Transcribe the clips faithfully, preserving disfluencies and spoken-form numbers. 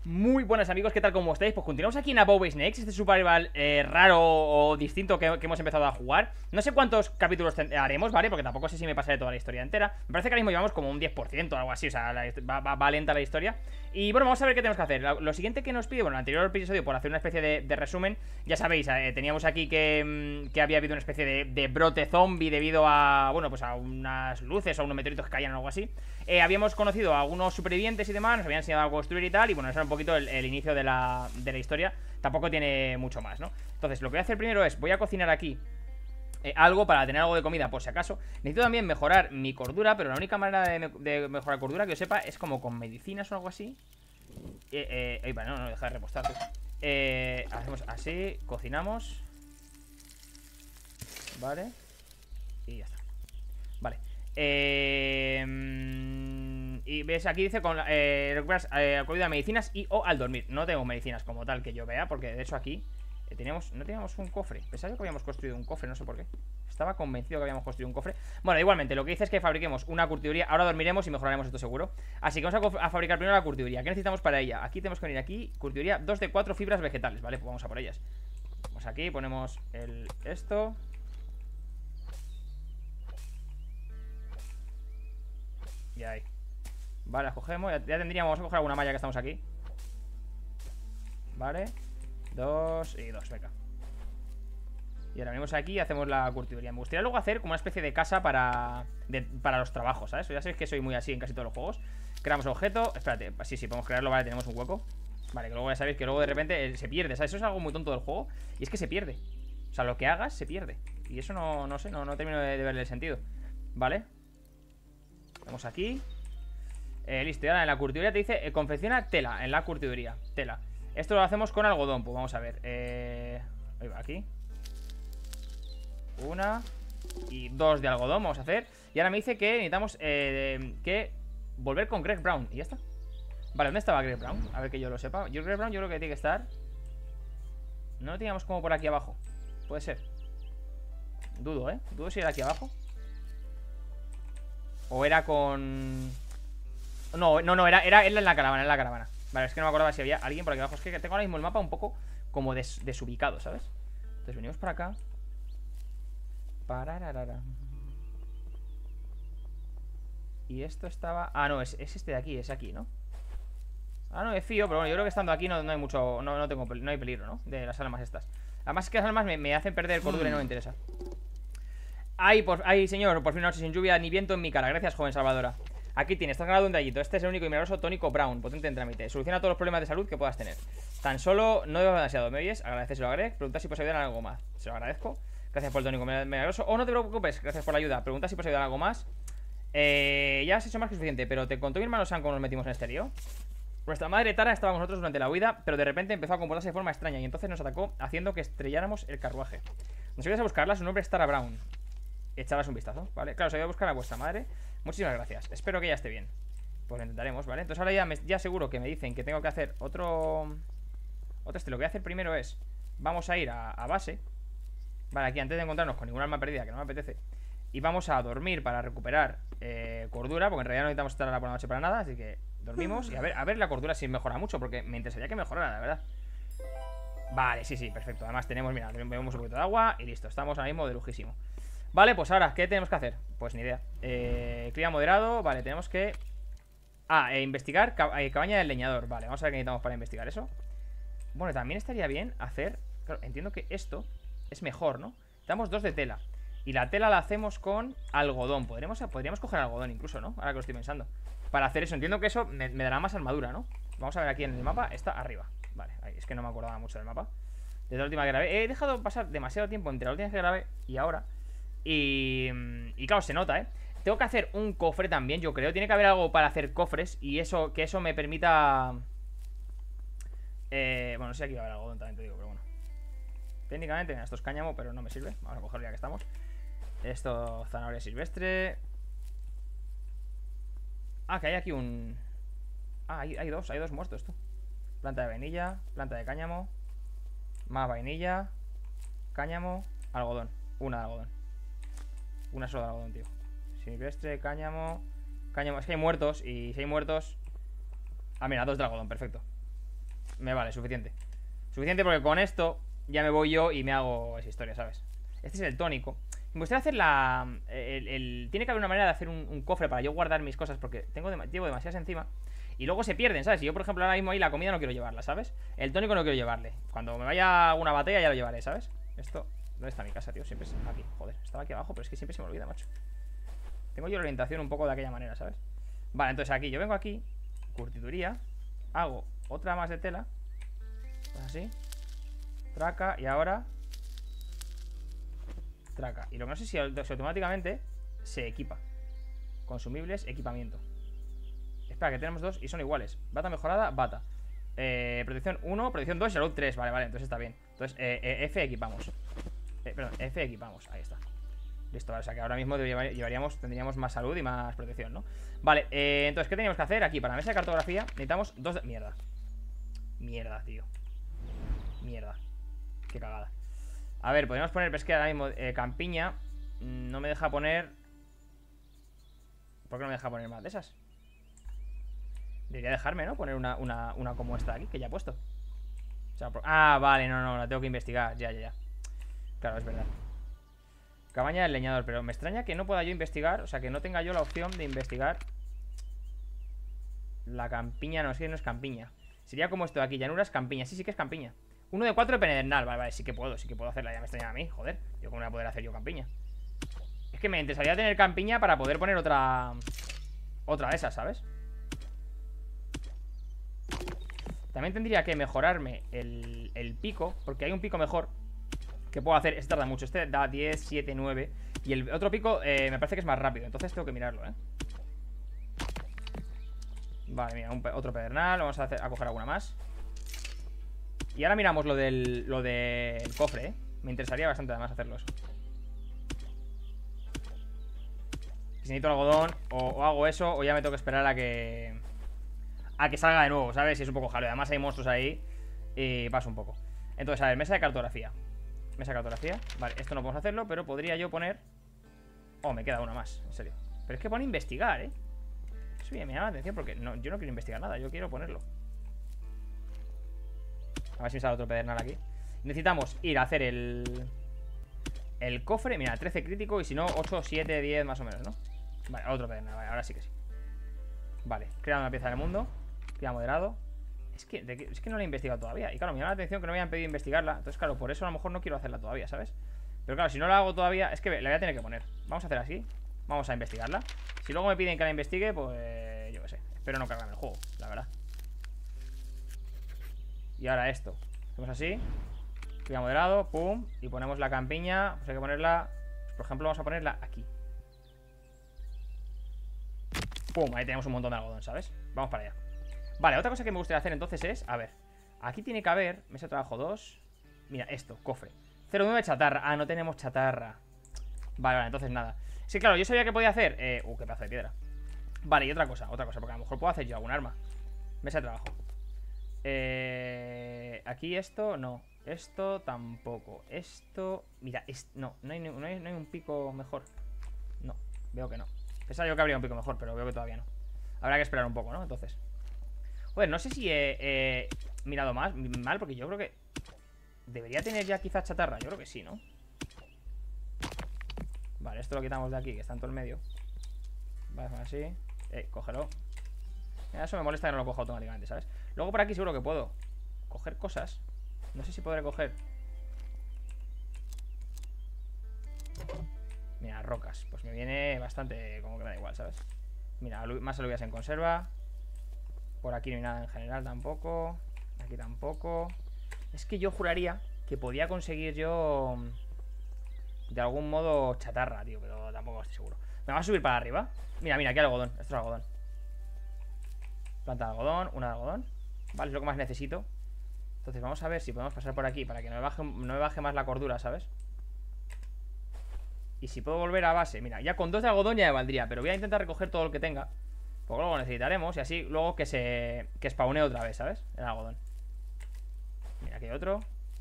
Muy buenas amigos, ¿qué tal? ¿Cómo estáis? Pues continuamos aquí en Above Base Next, este survival eh, raro o distinto que, que hemos empezado a jugar. No sé cuántos capítulos haremos, ¿vale? Porque tampoco sé si me pasaré toda la historia entera. Me parece que ahora mismo llevamos como un diez por ciento o algo así, o sea, la, va, va, va lenta la historia. Y bueno, vamos a ver qué tenemos que hacer. Lo, lo siguiente que nos pide, bueno, en el anterior episodio, por hacer una especie de, de resumen, ya sabéis, eh, teníamos aquí que, que había habido una especie de, de brote zombie debido a, bueno, pues a unas luces o unos meteoritos que caían o algo así. Eh, habíamos conocido a algunos supervivientes y demás, nos habían enseñado a construir y tal, y bueno, eso era un poquito el, el inicio de la, de la historia. Tampoco tiene mucho más, ¿no? Entonces, lo que voy a hacer primero es, voy a cocinar aquí eh, algo para tener algo de comida por si acaso. Necesito también mejorar mi cordura, pero la única manera de, me de mejorar cordura que yo sepa es como con medicinas o algo así. Eh, eh, vale, no, no, deja de repostar. Eh, hacemos así, cocinamos. Vale. Y ya está. Vale. Eh, y ves, aquí dice con, eh, recuperas eh, acudida a medicinas y o al dormir. No tengo medicinas como tal que yo vea, porque de hecho aquí eh, teníamos, no teníamos un cofre. Pensaba que habíamos construido un cofre, no sé por qué. Estaba convencido que habíamos construido un cofre. Bueno, igualmente, lo que dice es que fabriquemos una curtiduría. Ahora dormiremos y mejoraremos esto seguro. Así que vamos a, a fabricar primero la curtiduría. ¿Qué necesitamos para ella? Aquí tenemos que venir aquí, curtiduría, dos de cuatro fibras vegetales. Vale, pues vamos a por ellas. Vamos aquí, ponemos el esto. Y ahí. Vale, las cogemos, ya, ya tendríamos, vamos a coger alguna malla que estamos aquí. Vale. Dos y dos, venga. Y ahora venimos aquí y hacemos la curtiduría. Me gustaría luego hacer como una especie de casa para de, para los trabajos, ¿sabes? Ya sabéis que soy muy así en casi todos los juegos. Creamos objeto, espérate, sí, sí, podemos crearlo, vale, tenemos un hueco. Vale, que luego ya sabéis que luego de repente eh, se pierde, ¿sabes? Eso es algo muy tonto del juego. Y es que se pierde. O sea, lo que hagas se pierde. Y eso no, no sé, no, no termino de, de verle el sentido. Vale. Vamos aquí. Eh, listo, y ahora en la curtiduría te dice eh, confecciona tela, en la curtiduría, tela. Esto lo hacemos con algodón, pues vamos a ver eh, ahí va, aquí una y dos de algodón vamos a hacer. Y ahora me dice que necesitamos eh, que volver con Greg Brown, y ya está. Vale, ¿dónde estaba Greg Brown? A ver que yo lo sepa. Yo Greg Brown yo creo que tiene que estar. No lo teníamos como por aquí abajo. Puede ser. Dudo, ¿eh? Dudo si era aquí abajo o era con... No, no, no, era, era, era en la caravana, en la caravana. Vale, es que no me acordaba si había alguien por aquí abajo. Es que tengo ahora mismo el mapa un poco como des, desubicado, ¿sabes? Entonces venimos para acá. Parararara. Y esto estaba... Ah, no, es, es este de aquí, es aquí, ¿no? Ah, no, es fío, pero bueno, yo creo que estando aquí no, no hay mucho... No, no tengo no hay peligro, ¿no? De las almas estas. Además es que las almas me, me hacen perder cordura y no me interesa. Ay, por, ay, señor, por fin una noche sin lluvia ni viento en mi cara. Gracias, joven salvadora. Aquí tienes, estás ganado un gallito. Este es el único y milagroso tónico Brown, potente en trámite. Soluciona todos los problemas de salud que puedas tener. Tan solo no debes demasiado. ¿Me oyes? Agradeceselo a Greg. Pregunta si puedes ayudar en algo más. Se lo agradezco. Gracias por el tónico milagroso. Oh, no te preocupes. Gracias por la ayuda. Pregunta si puedes ayudar en algo más. Eh, ya has hecho más que suficiente. Pero te contó mi hermano Sam cómo nos metimos en este lío. Nuestra madre Tara estaba con nosotros durante la huida, pero de repente empezó a comportarse de forma extraña y entonces nos atacó haciendo que estrelláramos el carruaje. Nos ayudas a buscarla. Su nombre es Tara Brown. Echarlas un vistazo, ¿vale? Claro, os voy a buscar a vuestra madre. Muchísimas gracias. Espero que ella esté bien. Pues lo intentaremos, ¿vale? Entonces ahora ya, me, ya seguro que me dicen que tengo que hacer otro... Otro este. Lo que voy a hacer primero es... Vamos a ir a, a base. Vale, aquí antes de encontrarnos con ninguna alma perdida, que no me apetece. Y vamos a dormir para recuperar eh, cordura, porque en realidad no necesitamos estar a la por la noche para nada. Así que dormimos y a ver, a ver la cordura si mejora mucho, porque me interesaría que mejorara, la verdad. Vale, sí, sí, perfecto. Además tenemos, mira, bebemos un poquito de agua y listo. Estamos ahora mismo de lujísimo. Vale, pues ahora, ¿qué tenemos que hacer? Pues ni idea. eh, Clima moderado, vale, tenemos que... Ah, eh, investigar cab eh, cabaña del leñador. Vale, vamos a ver qué necesitamos para investigar eso. Bueno, también estaría bien hacer... Claro, entiendo que esto es mejor, ¿no? Damos dos de tela. Y la tela la hacemos con algodón. Podríamos, podríamos coger algodón incluso, ¿no? Ahora que lo estoy pensando. Para hacer eso, entiendo que eso me, me dará más armadura, ¿no? Vamos a ver aquí en el mapa, está arriba. Vale, ahí, es que no me acordaba mucho del mapa. Desde la última que grabé, he dejado pasar demasiado tiempo entre la última que grabé y ahora. Y, y claro, se nota, ¿eh? Tengo que hacer un cofre también, yo creo. Tiene que haber algo para hacer cofres. Y eso, que eso me permita... Eh, bueno, no sé si aquí va a haber algodón, también te digo, pero bueno. Técnicamente, mira, esto es cáñamo, pero no me sirve. Vamos a cogerlo ya que estamos. Esto, zanahoria silvestre. Ah, que hay aquí un... Ah, hay, hay dos, hay dos muertos, tú. Planta de vainilla, planta de cáñamo. Más vainilla, cáñamo, algodón. Una de algodón. Una sola de algodón, tío. Silvestre, cáñamo. Cáñamo, es que hay muertos. Y si hay muertos... Ah, mira, dos de algodón, perfecto. Me vale, suficiente. Suficiente porque con esto ya me voy yo y me hago esa historia, ¿sabes? Este es el tónico. Me gustaría hacer la... El, el, tiene que haber una manera de hacer un, un cofre para yo guardar mis cosas, porque tengo dem llevo demasiadas encima y luego se pierden, ¿sabes? Y yo, por ejemplo, ahora mismo ahí la comida no quiero llevarla, ¿sabes? El tónico no quiero llevarle. Cuando me vaya a alguna batalla ya lo llevaré, ¿sabes? Esto... ¿Dónde está mi casa, tío? Siempre es aquí, joder. Estaba aquí abajo, pero es que siempre se me olvida, macho. Tengo yo la orientación un poco de aquella manera, ¿sabes? Vale, entonces aquí, yo vengo aquí, curtiduría, hago otra más de tela, así, traca, y ahora traca. Y lo que no sé si, si automáticamente se equipa. Consumibles, equipamiento. Espera, que tenemos dos y son iguales. Bata mejorada, bata. eh, Protección uno, protección dos y salud tres. Vale, vale, entonces está bien. Entonces, eh, eh, F equipamos. eh, Perdón, F equipamos, ahí está. Listo, vale, o sea que ahora mismo llevaríamos, tendríamos más salud y más protección, ¿no? Vale, eh, entonces, ¿qué teníamos que hacer? Aquí, para la mesa de cartografía, necesitamos dos de... Mierda. Mierda, tío. Mierda. Qué cagada. A ver, podríamos poner, pero es que ahora mismo eh, campiña no me deja poner... ¿Por qué no me deja poner más de esas? Debería dejarme, ¿no? Poner una, una, una como esta de aquí, que ya he puesto. O sea, por... Ah, vale, no, no, la tengo que investigar. Ya, ya, ya. Claro, es verdad. Cabaña del leñador, pero me extraña que no pueda yo investigar. O sea, que no tenga yo la opción de investigar la campiña. No, es que no es campiña. Sería como esto de aquí, llanuras, campiña. Sí, sí que es campiña. Uno de cuatro de pedernal, vale, vale, sí que puedo. Sí que puedo hacerla, ya me extraña a mí, joder. Yo cómo voy a poder hacer yo campiña. Es que me interesaría tener campiña para poder poner otra... Otra de esas, ¿sabes? También tendría que mejorarme el, el pico, porque hay un pico mejor que puedo hacer. Este tarda mucho, este da diez, siete, nueve. Y el otro pico eh, me parece que es más rápido. Entonces tengo que mirarlo, ¿eh? Vale, mira, un, otro pedernal. Vamos a, hacer, a coger alguna más. Y ahora miramos lo del, lo del cofre, ¿eh? Me interesaría bastante además hacerlo eso. Si necesito algodón, o, o hago eso, o ya me tengo que esperar a que... A que salga de nuevo, ¿sabes? Y es un poco jaleo. Además hay monstruos ahí y paso un poco. Entonces, a ver, mesa de cartografía. Mesa de cartografía. Vale, esto no podemos hacerlo, pero podría yo poner... Oh, me queda una más, en serio. Pero es que pone investigar, ¿eh? Eso me llama la atención porque no, yo no quiero investigar nada, yo quiero ponerlo. A ver si me sale otro pedernal aquí. Necesitamos ir a hacer el... El cofre, mira, trece crítico. Y si no, ocho, siete, diez más o menos, ¿no? Vale, otro pedernal, vale, ahora sí que sí. Vale, crea una pieza del mundo. Crea moderado. Es que, de, es que no la he investigado todavía. Y claro, me llama la atención que no me hayan pedido investigarla. Entonces, claro, por eso a lo mejor no quiero hacerla todavía, ¿sabes? Pero claro, si no la hago todavía, es que la voy a tener que poner. Vamos a hacer así. Vamos a investigarla. Si luego me piden que la investigue, pues yo qué sé. Espero no cargarme el juego, la verdad. Y ahora esto. Hacemos así. Crea moderado, pum. Y ponemos la campiña. Pues hay que ponerla, pues por ejemplo, vamos a ponerla aquí. Pum, ahí tenemos un montón de algodón, ¿sabes? Vamos para allá. Vale, otra cosa que me gustaría hacer entonces es, a ver, aquí tiene que haber, mesa de trabajo dos. Mira, esto, cofre cero nueve chatarra, ah, no tenemos chatarra. Vale, vale, entonces nada. Sí, claro, yo sabía que podía hacer, eh, uh, qué pedazo de piedra. Vale, y otra cosa, otra cosa, porque a lo mejor puedo hacer yo algún arma. Mesa de trabajo. Eh, aquí esto, no. Esto tampoco. Esto, mira, es, no, no hay, no, hay, no hay un pico mejor. No, veo que no. Pensaba yo que habría un pico mejor, pero veo que todavía no. Habrá que esperar un poco, ¿no? Entonces, joder, no sé si he, he mirado más, mal, porque yo creo que debería tener ya quizás chatarra. Yo creo que sí, ¿no? Vale, esto lo quitamos de aquí, que está en todo el medio. Vale, así. Eh, cógelo. Mira, eso me molesta que no lo coja automáticamente, ¿sabes? Luego por aquí seguro que puedo coger cosas. No sé si podré coger. Mira, rocas. Pues me viene bastante, como que me da igual, ¿sabes? Mira, más alubias en conserva. Por aquí no hay nada en general tampoco. Aquí tampoco. Es que yo juraría que podía conseguir yo de algún modo chatarra, tío, pero tampoco estoy seguro. ¿Me va a subir para arriba? Mira, mira, aquí hay algodón. Esto es algodón. Planta de algodón, una de algodón. Vale, es lo que más necesito. Entonces vamos a ver si podemos pasar por aquí para que no me baje, no me baje más la cordura, ¿sabes? Y si puedo volver a base. Mira, ya con dos de algodón ya me valdría, pero voy a intentar recoger todo lo que tenga, porque luego necesitaremos. Y así luego que se que spawnee otra vez, ¿sabes? El algodón. Mira, aquí hay otro.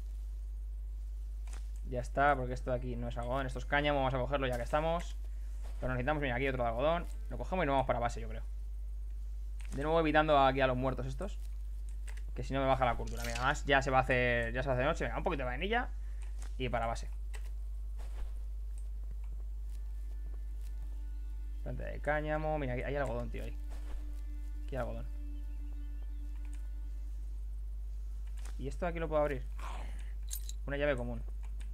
Ya está, porque esto de aquí no es algodón. Esto es cáñamo, vamos a cogerlo ya que estamos. Pero necesitamos, mira, aquí otro de algodón. Lo cogemos y nos vamos para base, yo creo. De nuevo evitando aquí a los muertos estos. Que si no me baja la cordura. Mira, además ya se va a hacer. Ya se va a hacer noche. Venga, un poquito de vainilla. Y para base. Planta de cáñamo. Mira, aquí hay algodón, tío, ahí. Aquí hay algodón. ¿Y esto aquí lo puedo abrir? Una llave común.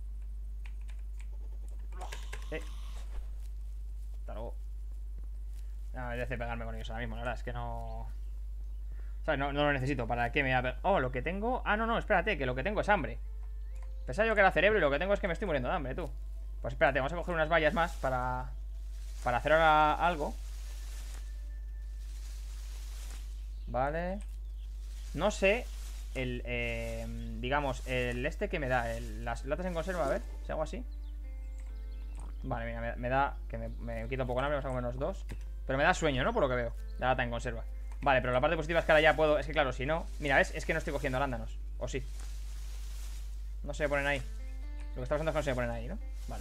Eh. Hasta luego. No me apetece pegarme con ellos ahora mismo, la verdad es que no... O sea, no, no lo necesito. ¿Para qué me voy a pegar? Oh, lo que tengo... Ah, no, no, espérate, que lo que tengo es hambre. Pensaba yo que era cerebro y lo que tengo es que me estoy muriendo de hambre, tú. Pues espérate, vamos a coger unas vallas más para... Para hacer ahora algo. Vale. No sé el, eh, digamos, el este que me da el, las latas en conserva, a ver, si hago así. Vale, mira, me, me da, que me, me quito un poco el hambre, vamos a comernos dos. Pero me da sueño, ¿no? Por lo que veo, la lata en conserva. Vale, pero la parte positiva es que ahora ya puedo, es que claro, si no, mira, ¿ves? Es que no estoy cogiendo arándanos, o sí. No se ponen ahí. Lo que está pasando es que no se ponen ahí, ¿no? Vale.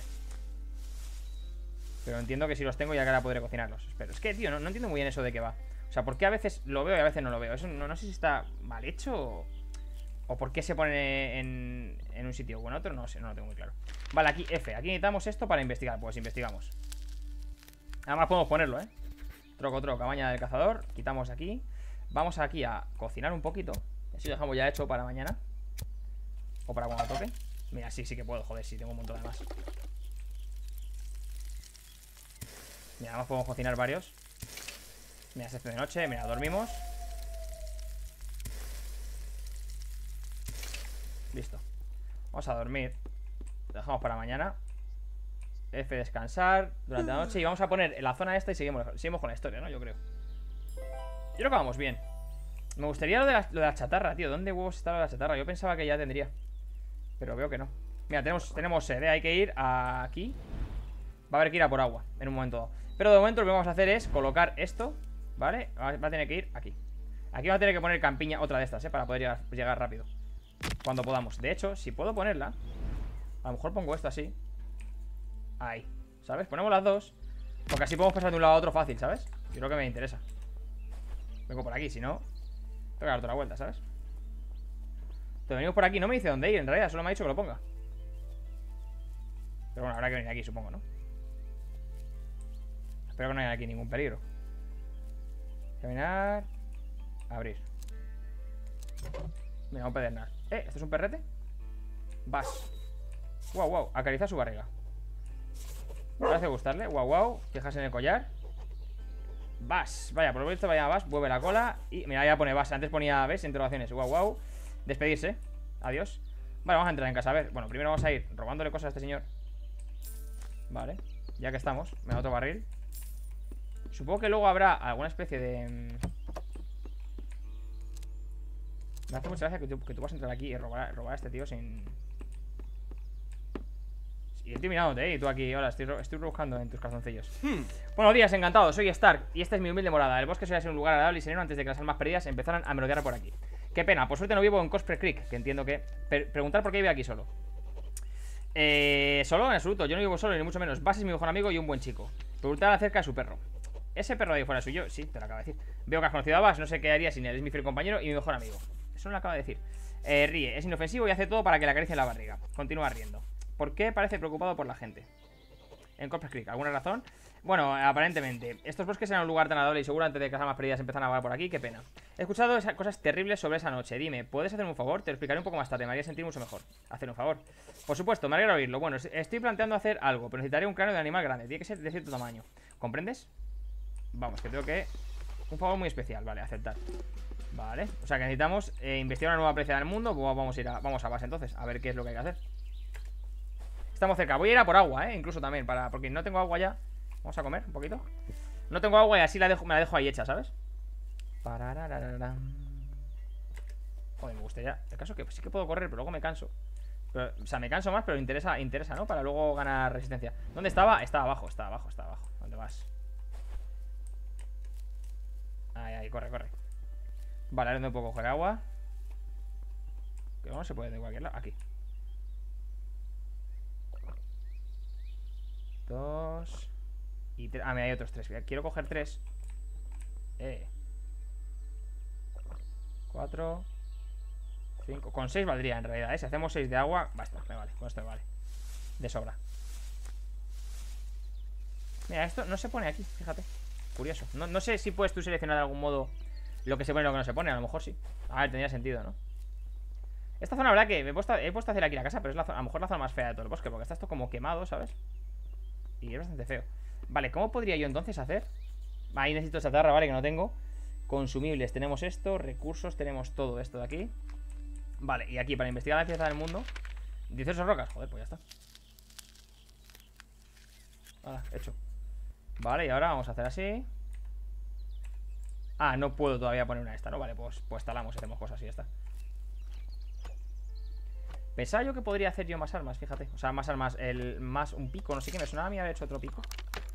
Pero entiendo que si los tengo ya que ahora podré cocinarlos. Espero. Es que, tío, no, no entiendo muy bien eso de qué va. O sea, ¿por qué a veces lo veo y a veces no lo veo? Eso no, no sé si está mal hecho o, o por qué se pone en, en un sitio o en otro. No sé, no lo tengo muy claro. Vale, aquí F. Aquí necesitamos esto para investigar. Pues investigamos. Además podemos ponerlo, ¿eh? Troco, troco, cabaña del cazador. Quitamos aquí. Vamos aquí a cocinar un poquito. Así lo dejamos ya hecho para mañana. O para cuando toque. Mira, sí, sí que puedo, joder, sí, tengo un montón de más. Mira, además podemos cocinar varios. Mira, se hace de noche, mira, dormimos. Listo. Vamos a dormir. Lo dejamos para mañana. F, descansar durante la noche. Y vamos a poner en la zona esta y seguimos, seguimos con la historia, ¿no? Yo creo. Yo creo que vamos bien. Me gustaría lo de, la, lo de la chatarra, tío. ¿Dónde huevos está lo de la chatarra? Yo pensaba que ya tendría, pero veo que no. Mira, tenemos, tenemos sede, hay que ir a aquí. Va a haber que ir a por agua en un momento dado. Pero de momento lo que vamos a hacer es colocar esto, ¿vale? Va a tener que ir aquí. Aquí va a tener que poner campiña, otra de estas, ¿eh? Para poder llegar, llegar rápido cuando podamos. De hecho, si puedo ponerla, a lo mejor pongo esto así. Ahí, ¿sabes? Ponemos las dos, porque así podemos pasar de un lado a otro fácil, ¿sabes? Yo creo que me interesa. Vengo por aquí, si no tengo que dar otra vuelta, ¿sabes? Te venimos por aquí, no me dice dónde ir, en realidad, solo me ha dicho que lo ponga. Pero bueno, habrá que venir aquí, supongo, ¿no? Espero que no haya aquí ningún peligro. Caminar. Abrir. Mira, un pedernal. Eh, ¿esto es un perrete? Vas. Wow, wow, acaricia su barriga. Parece gustarle, wow, wow. Fijas en el collar. Vas, vaya, por lo visto vaya vas. Vuelve la cola y mira, ya pone vas. Antes ponía, ¿ves? Interrogaciones, wow, wow. Despedirse, adiós. Vale, vamos a entrar en casa, a ver. Bueno, primero vamos a ir robándole cosas a este señor. Vale, ya que estamos. Me da otro barril. Supongo que luego habrá alguna especie de... Me hace mucha gracia que tú, que tú vas a entrar aquí y robar, robar a este tío sin... Y estoy mirándote, ¿eh? Y tú aquí, hola, estoy, estoy buscando en tus calzoncillos. hmm. Buenos días, encantado, soy Stark y esta es mi humilde morada. El bosque suele ser un lugar agradable y sereno antes de que las almas perdidas empezaran a merodear por aquí. Qué pena, por suerte no vivo en Cosper Creek, que entiendo que... Per preguntar por qué vive aquí solo. Eh... Solo, en absoluto, yo no vivo solo ni mucho menos. Bas es mi mejor amigo y un buen chico. Preguntar acerca de su perro. ¿Ese perro de ahí fuera suyo? Sí, te lo acabo de decir. Veo que has conocido a Bas, no sé qué haría sin él. Es mi fiel compañero y mi mejor amigo. Eso no lo acaba de decir. eh, Ríe, es inofensivo y hace todo para que le acaricie en la barriga. Continúa riendo. ¿Por qué parece preocupado por la gente? En Corpus Creek, ¿alguna razón? Bueno, aparentemente. Estos bosques eran un lugar tan adorable y seguro antes de que las almas perdidas empezaran a vagar por aquí. Qué pena. He escuchado esas cosas terribles sobre esa noche. Dime, ¿puedes hacerme un favor? Te lo explicaré un poco más tarde. Me haría sentir mucho mejor. Hacer un favor. Por supuesto, me alegra oírlo. Bueno, estoy planteando hacer algo, pero necesitaré un cráneo de animal grande. Tiene que ser de cierto tamaño. ¿Comprendes? Vamos, que tengo que... Un favor muy especial. Vale, aceptar. Vale. O sea que necesitamos eh, investigar una nueva presa del mundo. Pues vamos a ir a, vamos a base entonces. A ver qué es lo que hay que hacer. Estamos cerca, voy a ir a por agua, eh, incluso también, para, porque no tengo agua ya. Vamos a comer un poquito. No tengo agua y así la dejo, me la dejo ahí hecha, ¿sabes? Joder, me gustaría. El caso es que sí que puedo correr, pero luego me canso. Pero, o sea, me canso más, pero interesa, interesa, ¿no? Para luego ganar resistencia. ¿Dónde estaba? Estaba abajo, estaba abajo, estaba abajo. ¿Dónde vas? Ahí, ahí, corre, corre. Vale, ahora no puedo coger agua. Que no se puede de cualquier lado. Aquí. Dos. Y tres. Ah, mira, hay otros tres. Quiero coger tres. Eh. Cuatro. cinco. Con seis valdría en realidad, ¿eh? Si hacemos seis de agua, basta, me vale, con esto me vale. De sobra. Mira, esto no se pone aquí, fíjate. Curioso. No, no sé si puedes tú seleccionar de algún modo lo que se pone y lo que no se pone. A lo mejor sí. A ver, tendría sentido, ¿no? Esta zona, la verdad que me he puesto, he puesto a hacer aquí la casa, pero es la, a lo mejor la zona más fea de todo el bosque, porque está esto como quemado, ¿sabes? Y es bastante feo. Vale, ¿cómo podría yo entonces hacer? Ahí necesito chatarra, vale, que no tengo. Consumibles, tenemos esto. Recursos, tenemos todo esto de aquí. Vale, y aquí para investigar la pieza del mundo dieciocho rocas, joder, pues ya está. Ahora, hecho. Vale, y ahora vamos a hacer así. Ah, no puedo todavía poner una esta, ¿no? Vale, pues, pues talamos y hacemos cosas y ya está. Pensaba yo que podría hacer yo más armas, fíjate. O sea, más armas, el más un pico, no sé qué. Me sonaba a mí haber hecho otro pico.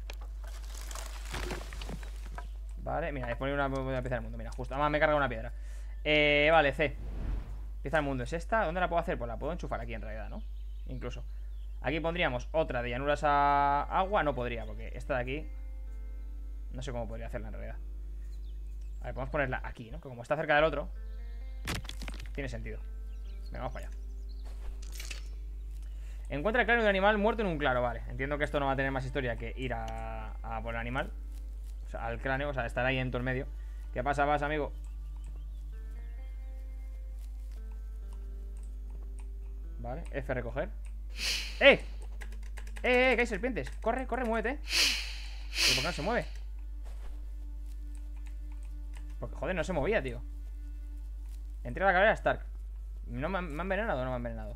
Vale, mira, he ponido una, una pieza del mundo. Mira, justo, además me he cargado una piedra. eh, Vale, C. Pieza del mundo es esta. ¿Dónde la puedo hacer? Pues la puedo enchufar aquí en realidad, ¿no? Incluso aquí pondríamos otra de llanuras a agua. No podría, porque esta de aquí no sé cómo podría hacerla en realidad. A ver, podemos ponerla aquí, ¿no? Que como está cerca del otro, tiene sentido. Venga, vamos para allá. Encuentra el cráneo de un animal muerto en un claro. Vale, entiendo que esto no va a tener más historia que ir a, a por el animal. O sea, al cráneo, o sea, estar ahí en todo el medio. ¿Qué pasa, vas, amigo? Vale, F, recoger. ¡Eh! ¡Eh, eh! Que hay serpientes. Corre, corre, muévete. ¿Pero por qué no se mueve? Porque, joder, no se movía, tío. Entré a la calavera Stark. ¿No me, me han envenenado o no me han envenenado?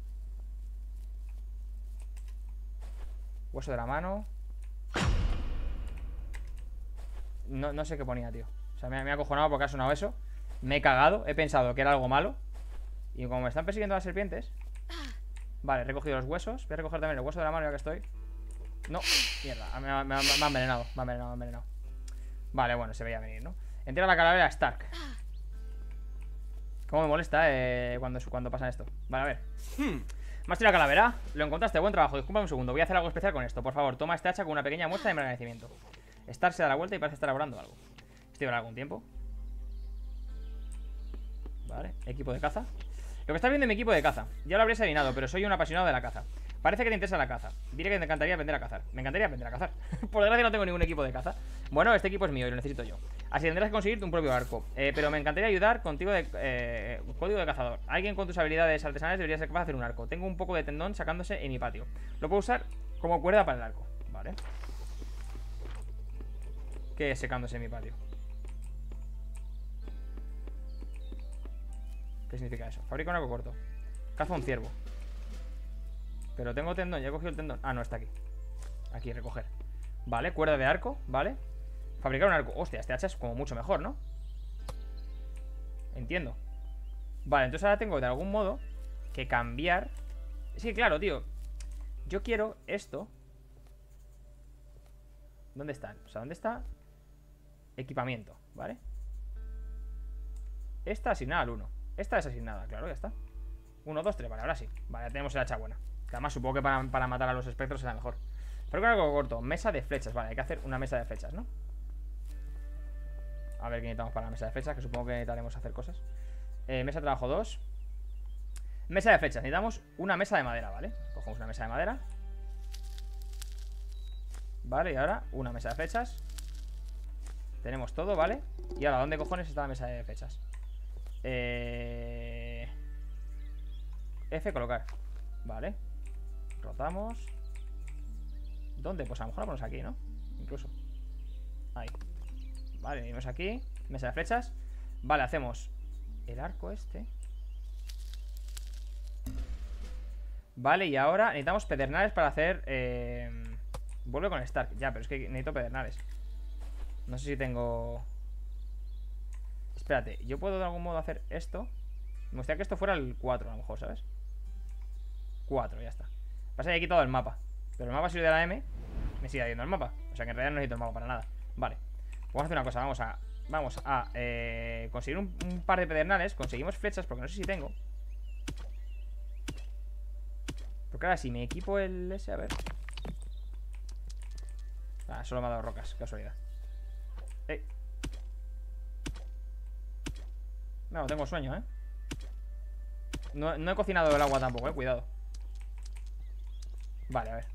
Hueso de la mano. No, no sé qué ponía, tío. O sea, me, me ha acojonado porque ha sonado eso. Me he cagado, he pensado que era algo malo. Y como me están persiguiendo las serpientes. Vale, he recogido los huesos. Voy a recoger también el hueso de la mano ya que estoy. No, mierda, me, me, me, me ha envenenado. Me ha envenenado, me ha envenenado. Vale, bueno, se veía venir, ¿no? Entera la calavera Stark. Cómo me molesta, eh, cuando, cuando pasa esto. Vale, a ver. hmm. Más tira calavera. Lo encontraste, buen trabajo. Disculpa un segundo, voy a hacer algo especial con esto. Por favor, toma este hacha con una pequeña muestra de mi agradecimiento. Star se da la vuelta y parece estar elaborando algo. Esto llevará algún tiempo. Vale, equipo de caza. Lo que estás viendo es mi equipo de caza. Ya lo habrías adivinado, pero soy un apasionado de la caza. Parece que te interesa la caza. Diré que te encantaría aprender a cazar. Me encantaría aprender a cazar. Por desgracia no tengo ningún equipo de caza. Bueno, este equipo es mío y lo necesito yo. Así tendrás que conseguir tu propio arco. eh, Pero me encantaría ayudar contigo de eh, código de cazador. Alguien con tus habilidades artesanales debería ser capaz de hacer un arco. Tengo un poco de tendón sacándose en mi patio. Lo puedo usar como cuerda para el arco. Vale. ¿Qué es secándose en mi patio? ¿Qué significa eso? Fabrica un arco corto. Caza un ciervo. Pero tengo tendón, ya he cogido el tendón. Ah, no, está aquí. Aquí, recoger. Vale, cuerda de arco, vale. Fabricar un arco. Hostia, este hacha es como mucho mejor, ¿no? Entiendo. Vale, entonces ahora tengo de algún modo que cambiar. Es que claro, tío, yo quiero esto. ¿Dónde están? O sea, ¿dónde está? Equipamiento, ¿vale? Esta asignada al uno. Esta es asignada, claro, ya está. uno, dos, tres, vale, ahora sí. Vale, ya tenemos el hacha buena. Que además supongo que para, para matar a los espectros será mejor. Pero con algo corto, mesa de flechas. Vale, hay que hacer una mesa de flechas, ¿no? A ver qué necesitamos para la mesa de flechas, que supongo que necesitaremos hacer cosas. eh, Mesa de trabajo dos. Mesa de flechas, necesitamos una mesa de madera, ¿vale? Cogemos una mesa de madera. Vale, y ahora una mesa de flechas. Tenemos todo, ¿vale? Y ahora, ¿dónde cojones está la mesa de flechas? Eh... F, colocar. Vale. Rotamos. ¿Dónde? Pues a lo mejor la ponemos aquí, ¿no? Incluso. Ahí. Vale, venimos aquí. Mesa de flechas. Vale, hacemos el arco este. Vale, y ahora necesitamos pedernales para hacer eh... Vuelve con Stark. Ya, pero es que necesito pedernales. No sé si tengo... Espérate, yo puedo de algún modo hacer esto. Me gustaría que esto fuera el cuatro, a lo mejor, ¿sabes? cuatro, ya está. Pasa que he quitado el mapa. Pero el mapa, si le doy a la M, me sigue dando el mapa. O sea que en realidad no necesito el mapa para nada. Vale, vamos a hacer una cosa. Vamos a Vamos a eh, conseguir un, un par de pedernales. Conseguimos flechas, porque no sé si tengo. Porque ahora si me equipo el ese, a ver. Ah, solo me ha dado rocas, casualidad. Eh. No, tengo sueño, ¿eh? No, no he cocinado el agua tampoco, eh, cuidado. Vale, a ver.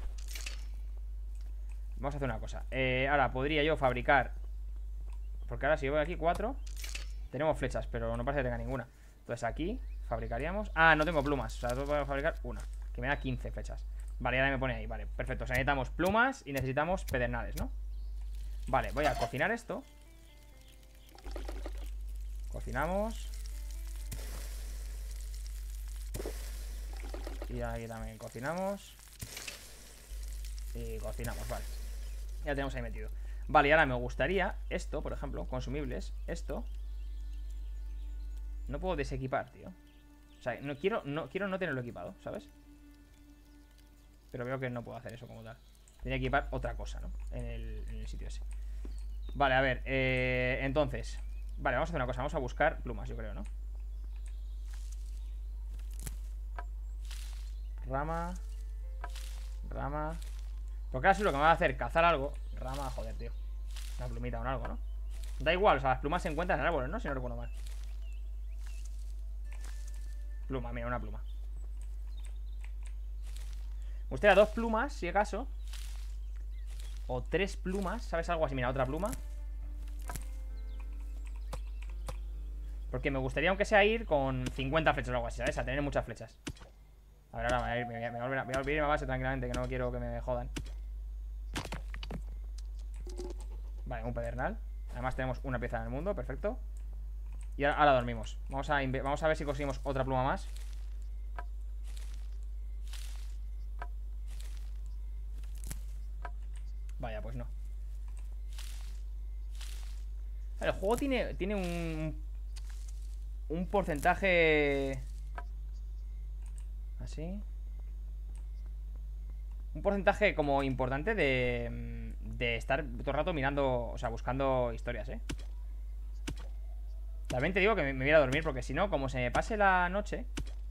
Vamos a hacer una cosa. eh, Ahora, podría yo fabricar. Porque ahora si yo voy aquí, cuatro. Tenemos flechas, pero no parece que tenga ninguna. Entonces aquí fabricaríamos. Ah, no tengo plumas, o sea, solo puedo fabricar una, que me da quince flechas. Vale, ahora me pone ahí, vale, perfecto. O sea, necesitamos plumas y necesitamos pedernales, ¿no? Vale, voy a cocinar esto. Cocinamos. Y ahí también cocinamos. Y cocinamos, vale. Ya tenemos ahí metido. Vale, y ahora me gustaría esto, por ejemplo, consumibles. Esto no puedo desequipar, tío. O sea, no quiero no, quiero no tenerlo equipado, ¿sabes? Pero veo que no puedo hacer eso como tal. Tenía que equipar otra cosa, ¿no? En el, en el sitio ese. Vale, a ver, eh, entonces vale, vamos a hacer una cosa, vamos a buscar plumas, yo creo, ¿no? Rama. Rama. Porque ahora sí lo que me va a hacer, cazar algo. Rama, joder, tío. Una plumita o un algo, ¿no? Da igual, o sea, las plumas se encuentran en árboles, ¿no? Si no recuerdo mal. Pluma, mira, una pluma. Me gustaría dos plumas, si acaso. O tres plumas, ¿sabes? Algo así, mira, otra pluma. Porque me gustaría, aunque sea, ir con cincuenta flechas o algo así, ¿sabes? A tener muchas flechas. A ver, ahora me voy a, me voy a, me voy a, me voy a olvidar a base tranquilamente, que no quiero que me jodan. Vale, un pedernal. Además tenemos una pieza en el mundo, perfecto. Y ahora, ahora dormimos. Vamos a, vamos a ver si conseguimos otra pluma más. Vaya, pues no. El juego tiene, tiene un Un porcentaje así. Un porcentaje como importante de De estar todo el rato mirando, o sea, buscando historias, eh. También te digo que me, me voy a dormir, porque si no, como se me pase la noche.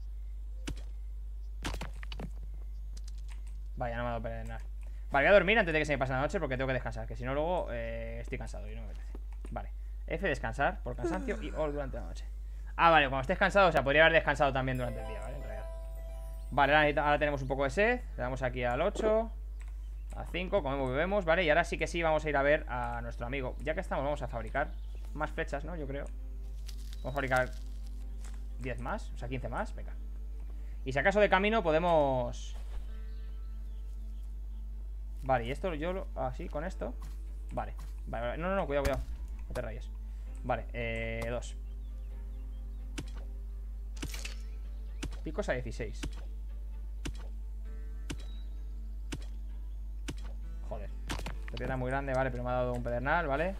Vaya, no me ha dado pena nada. Vale, voy a dormir antes de que se me pase la noche, porque tengo que descansar, que si no luego eh, estoy cansado y no me apetece. Vale, F, descansar por cansancio. Y O durante la noche. Ah, vale, cuando estés cansado, o sea, podría haber descansado también durante el día, ¿vale? En realidad. Vale, ahora, ahora tenemos un poco de sed. Le damos aquí al ocho, a cinco, comemos, bebemos, ¿vale? Y ahora sí que sí vamos a ir a ver a nuestro amigo. Ya que estamos, vamos a fabricar más flechas, ¿no? Yo creo. Vamos a fabricar diez más, o sea, quince más, venga. Y si acaso de camino podemos... Vale, y esto yo lo... Así, con esto. Vale, vale, vale. No, no, no, cuidado, cuidado. No te rayes. Vale, eh, dos. Picos a dieciséis. Joder. La piedra muy grande, vale, pero me ha dado un pedernal, ¿vale?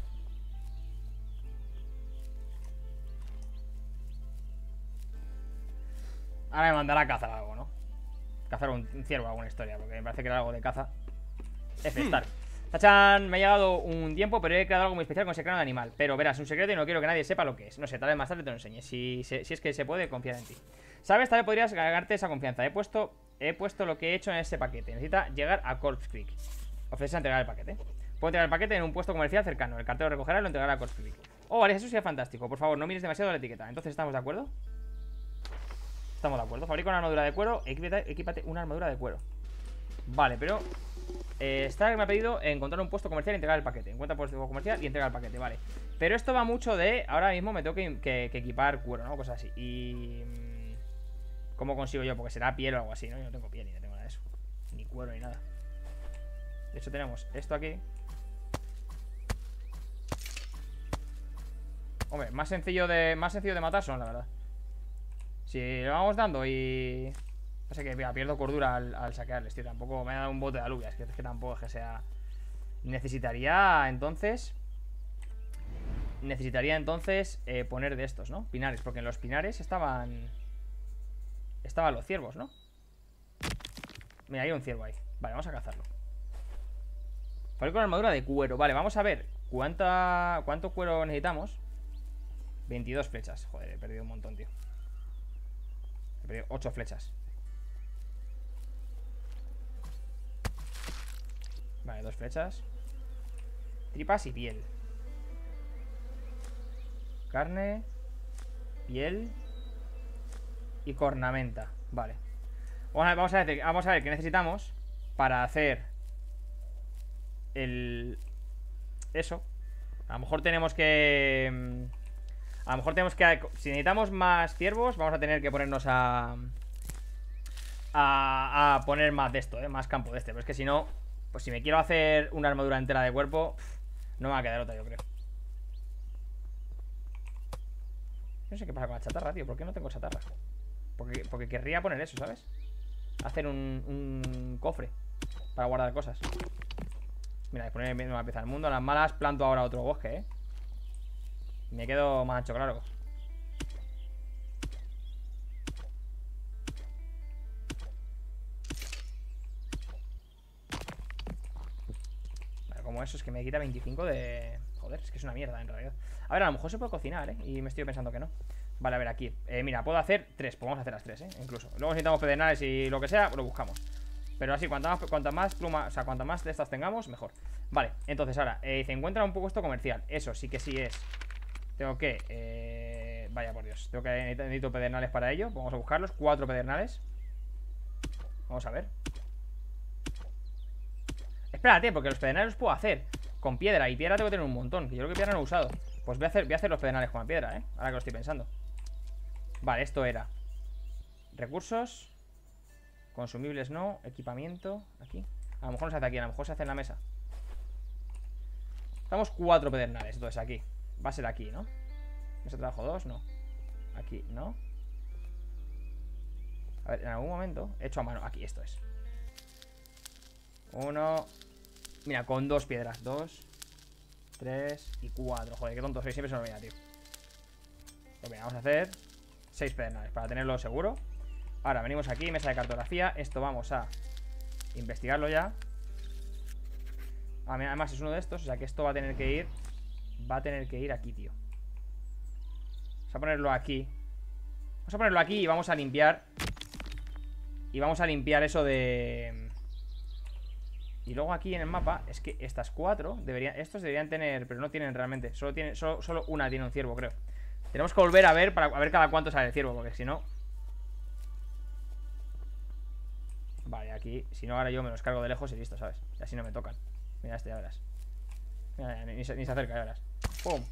Ahora me mandará a cazar algo, ¿no? Cazar un, un ciervo, alguna historia, porque me parece que era algo de caza. F, Star. Tachan, me ha llegado un tiempo, pero he creado algo muy especial con ese cráneo de animal. Pero verás, un secreto y no quiero que nadie sepa lo que es. No sé, tal vez más tarde te lo enseñe. Si, si, si es que se puede, confiar en ti. ¿Sabes? Tal vez podrías ganarte esa confianza. He puesto, he puesto lo que he hecho en ese paquete. Necesita llegar a Corpse Creek. Ofreces a entregar el paquete. Puedo entregar el paquete en un puesto comercial cercano. El cartero recogerá y lo entregará a Corpse Creek. Oh, vale, eso sería fantástico. Por favor, no mires demasiado la etiqueta. Entonces, ¿estamos de acuerdo? Estamos de acuerdo. Fabrica una armadura de cuero. Equípate, equípate una armadura de cuero. Vale, pero... Eh, Stark me ha pedido encontrar un puesto comercial y entregar el paquete. Encuentra puesto comercial y entrega el paquete, vale. Pero esto va mucho de... Ahora mismo me tengo que, que, que equipar cuero, ¿no? Cosas así. Y... ¿Cómo consigo yo? Porque será piel o algo así, ¿no? Yo no tengo piel ni no tengo nada de eso. Ni cuero ni nada. De hecho tenemos esto aquí. Hombre, más sencillo de... Más sencillo de matar son, la verdad. Si lo vamos dando y... Pasa que mira, pierdo cordura al, al saquearles, tío. Tampoco me ha dado un bote de alubias. Que es que tampoco es que sea... Necesitaría entonces... Necesitaría entonces eh, poner de estos, ¿no? Pinares, porque en los pinares estaban... Estaban los ciervos, ¿no? Mira, hay un ciervo ahí. Vale, vamos a cazarlo. Fabrico una armadura de cuero. Vale, vamos a ver cuánta, cuánto cuero necesitamos. veintidós flechas. Joder, he perdido un montón, tío. He perdido ocho flechas. Vale, dos flechas. Tripas y piel. Carne. Piel. y cornamenta. Vale. Vamos a ver, vamos a ver qué necesitamos para hacer el... Eso. A lo mejor tenemos que... A lo mejor tenemos que... Si necesitamos más ciervos, vamos a tener que ponernos a... A, a poner más de esto, ¿eh? Más campo de este. Pero es que si no, pues si me quiero hacer una armadura entera de cuerpo, no me va a quedar otra, yo creo. No sé qué pasa con la chatarra, tío. ¿Por qué no tengo chatarra? Porque, porque querría poner eso, ¿sabes? Hacer un, un cofre para guardar cosas. Mira, poner una pieza del mundo. A las malas planto ahora otro bosque, ¿eh? Me quedo más ancho, claro. Vale, como eso es que me quita veinticinco de... Joder, es que es una mierda en realidad. A ver, a lo mejor se puede cocinar, ¿eh? Y me estoy pensando que no. Vale, a ver, aquí, eh, mira, puedo hacer tres. Pues vamos a hacer las tres, ¿eh? Incluso. Luego necesitamos pedernales y lo que sea, lo buscamos. Pero así, cuanta más, cuanta más plumas, o sea, cuanta más de estas tengamos, mejor. Vale, entonces ahora, eh, se encuentra un puesto comercial. Eso sí que sí es. Tengo que, eh, vaya por Dios. Tengo que, necesito pedernales para ello. Vamos a buscarlos, cuatro pedernales. Vamos a ver. Espérate, porque los pedernales los puedo hacer con piedra. Y piedra tengo que tener un montón, que yo creo que piedra no he usado. Pues voy a hacer, voy a hacer los pedernales con la piedra, ¿eh? Ahora que lo estoy pensando. Vale, esto era recursos. Consumibles no, equipamiento. Aquí, a lo mejor no se hace aquí, a lo mejor se hace en la mesa. Estamos cuatro pedernales, entonces aquí. Va a ser aquí, ¿no? Mesa de trabajo dos, no. Aquí, ¿no? A ver, en algún momento he hecho a mano, aquí, esto es. Uno. Mira, con dos piedras, dos, tres y cuatro. Joder, qué tonto soy, siempre se me olvida, tío. Pues mira, vamos a hacer seis pedernales para tenerlo seguro. Ahora venimos aquí, mesa de cartografía. Esto vamos a investigarlo ya. Además es uno de estos, o sea que esto va a tener que ir. Va a tener que ir aquí, tío. Vamos a ponerlo aquí. Vamos a ponerlo aquí y vamos a limpiar. Y vamos a limpiar eso de... Y luego aquí en el mapa, es que estas cuatro deberían, estos deberían tener, pero no tienen realmente. Solo tiene, solo, solo una tiene un ciervo, creo. Tenemos que volver a ver para a ver cada cuánto sale el ciervo, porque si no... Vale, aquí, si no ahora yo me los cargo de lejos y listo, ¿sabes? Y así no me tocan. Mira este, ya verás. Mira, ni, ni, se, ni se acerca, ya verás. ¡Pum!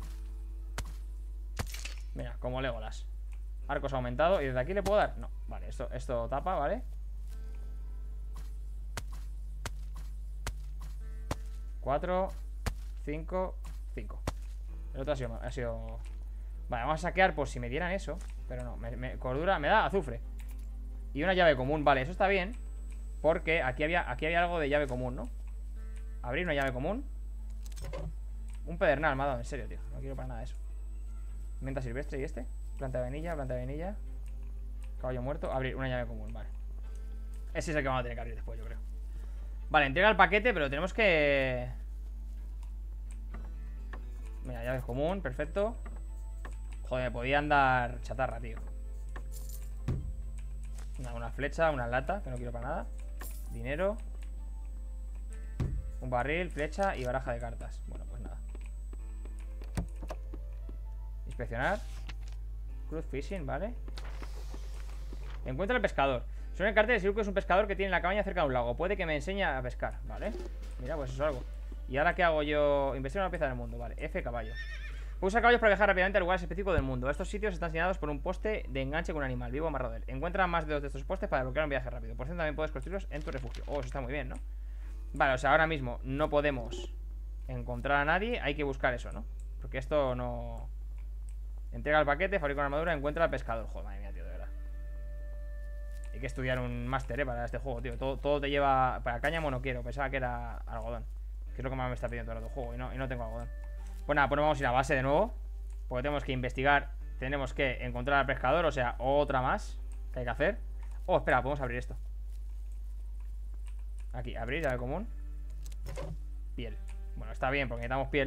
Mira, como Legolas. Arcos aumentado, ¿y desde aquí le puedo dar? No, vale, esto, esto tapa, ¿vale? Cuatro, cinco, cinco. El otro ha sido, ha sido... Vale, vamos a saquear por si me dieran eso. Pero no, me, me, cordura, me da azufre. Y una llave común, vale, eso está bien. Porque aquí había, aquí había algo de llave común, ¿no? Abrir una llave común. Un pedernal me ha dado, en serio, tío. No quiero para nada eso. Menta silvestre y este. Planta de vainilla, planta de vainilla. Caballo muerto, abrir una llave común, vale. Ese es el que vamos a tener que abrir después, yo creo. Vale, entrega el paquete, pero tenemos que... Mira, llave común, perfecto. Joder, me podían dar chatarra, tío. Una, una flecha, una lata, que no quiero para nada. Dinero. Un barril, flecha y baraja de cartas. Bueno, pues nada. Inspeccionar. Cruise fishing, vale. Encuentra al pescador. Suena el cartel de seguro que es un pescador que tiene la cabaña cerca de un lago. Puede que me enseñe a pescar, ¿vale? Mira, pues eso es algo. ¿Y ahora qué hago yo? Investigar una pieza del mundo, vale. F, caballo. Puedo usar caballos para viajar rápidamente a lugares específicos del mundo. Estos sitios están señalados por un poste de enganche con un animal vivo amarrado a él. Encuentra más de dos de estos postes para bloquear un viaje rápido. Por cierto, también puedes construirlos en tu refugio. Oh, eso está muy bien, ¿no? Vale, o sea, ahora mismo no podemos encontrar a nadie. Hay que buscar eso, ¿no? Porque esto no... Entrega el paquete, fabrica una armadura, encuentra al pescador. Joder, madre mía, tío, de verdad. Hay que estudiar un máster, ¿eh? Para este juego, tío. Todo, todo te lleva... Para cáñamo no quiero. Pensaba que era algodón. Que es lo que más me está pidiendo todo el juego. Y no, y no tengo algodón. Pues nada, pues vamos a ir a base de nuevo. Porque tenemos que investigar. Tenemos que encontrar al pescador. O sea, otra más que hay que hacer. Oh, espera, podemos abrir esto. Aquí, abrir, llave común. Piel. Bueno, está bien porque necesitamos piel.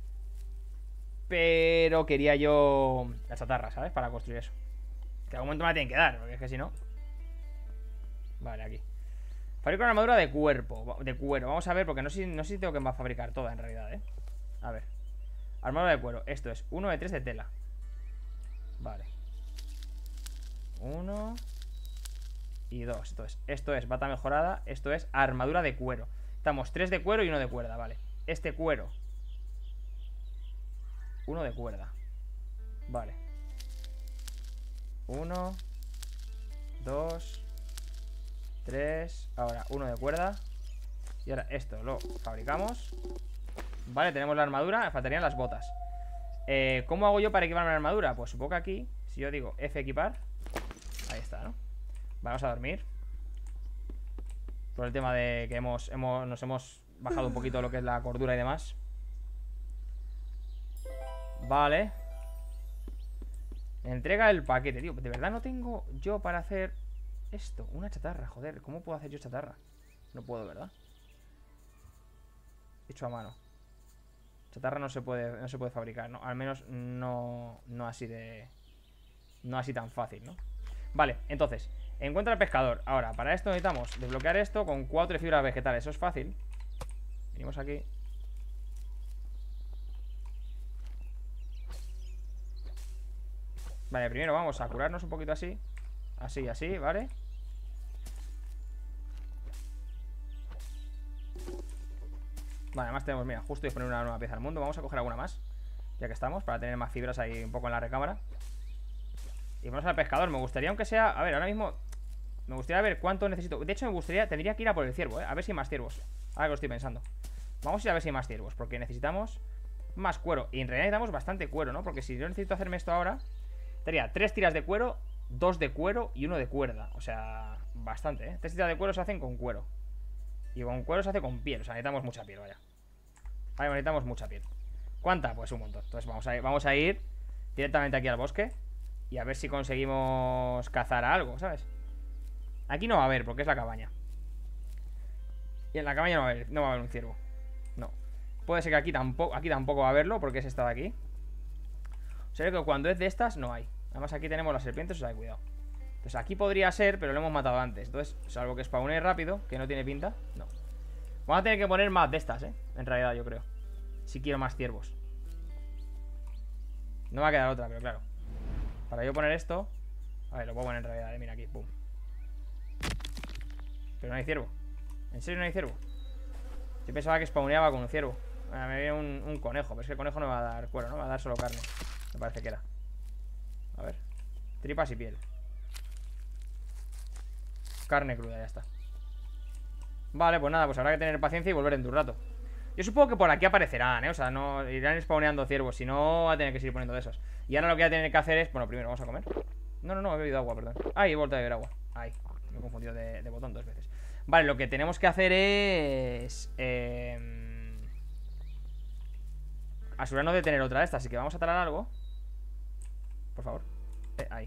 Pero quería yo la chatarra, ¿sabes? Para construir eso. Que a algún momento me la tienen que dar, porque es que si no... Vale, aquí. Fabrico una armadura de cuerpo. De cuero, vamos a ver, porque no sé, no sé si tengo que más fabricar toda en realidad, ¿eh? A ver. Armadura de cuero, esto es uno de tres de tela. Vale. Uno y dos. Entonces, esto es bata mejorada. Esto es armadura de cuero. Estamos tres de cuero y uno de cuerda, vale. Este cuero, uno de cuerda. Vale. Uno, dos, tres. Ahora, uno de cuerda. Y ahora esto lo fabricamos. Vale, tenemos la armadura. Me faltarían las botas. eh, ¿Cómo hago yo para equiparme la armadura? Pues supongo que aquí, si yo digo F equipar, ahí está, ¿no? Vamos a dormir. Por el tema de que hemos, hemos nos hemos bajado un poquito lo que es la cordura y demás. Vale. Entrega el paquete, tío. De verdad no tengo yo para hacer esto. Una chatarra, joder. ¿Cómo puedo hacer yo chatarra? No puedo, ¿verdad? Hecho a mano. Chatarra no se puede, no se puede fabricar, ¿no? Al menos no, no así de... No así tan fácil, ¿no? Vale, entonces, encuentra al pescador. Ahora, para esto necesitamos desbloquear esto con cuatro fibras vegetales. Eso es fácil. Venimos aquí. Vale, primero vamos a curarnos un poquito así. Así, así, ¿vale? Vale, además tenemos, mira, justo disponer una nueva pieza al mundo. Vamos a coger alguna más, ya que estamos, para tener más fibras ahí un poco en la recámara. Y vamos al pescador. Me gustaría, aunque sea, a ver, ahora mismo me gustaría ver cuánto necesito. De hecho, me gustaría, tendría que ir a por el ciervo, ¿eh? A ver si hay más ciervos. Ahora que lo estoy pensando. Vamos a ir a ver si hay más ciervos, porque necesitamos más cuero. Y en realidad necesitamos bastante cuero, ¿no? Porque si yo necesito hacerme esto ahora, tendría tres tiras de cuero, dos de cuero y uno de cuerda. O sea, bastante, ¿eh? Tres tiras de cuero se hacen con cuero. Y con cuero se hace con piel. O sea, necesitamos mucha piel, vaya. Vale, necesitamos mucha piel. ¿Cuánta? Pues un montón. Entonces vamos a ir, vamos a ir directamente aquí al bosque y a ver si conseguimos cazar a algo, ¿sabes? Aquí no va a haber, porque es la cabaña. Y en la cabaña no va a haber, no va a haber un ciervo. No. Puede ser que aquí tampoco, aquí tampoco va a haberlo, porque es esta de aquí. O sea que cuando es de estas, no hay. Además aquí tenemos las serpientes, o sea, cuidado. Entonces aquí podría ser, pero lo hemos matado antes. Entonces, salvo que spawne rápido, que no tiene pinta, no. Vamos a tener que poner más de estas, ¿eh? En realidad, yo creo. Si quiero más ciervos. No va a quedar otra, pero claro. Para yo poner esto... A ver, lo puedo poner en realidad, ¿eh? Mira aquí, pum. Pero no hay ciervo. ¿En serio no hay ciervo? Yo pensaba que spawneaba con un ciervo. Bueno, me viene un, un conejo, pero es que el conejo no me va a dar cuero, ¿no? Me va a dar solo carne. Me parece que era. A ver. Tripas y piel. Carne cruda, ya está. Vale, pues nada, pues habrá que tener paciencia y volver en tu rato. Yo supongo que por aquí aparecerán, ¿eh? O sea, no irán spawneando ciervos. Si no, va a tener que seguir poniendo de esos. Y ahora lo que voy a tener que hacer es... Bueno, primero vamos a comer. No, no, no, he bebido agua, perdón. Ay, he vuelto a beber agua. Ay, me he confundido de, de botón dos veces. Vale, lo que tenemos que hacer es... Eh, asegurarnos de tener otra de estas. Así que vamos a talar algo. Por favor. Eh, ahí.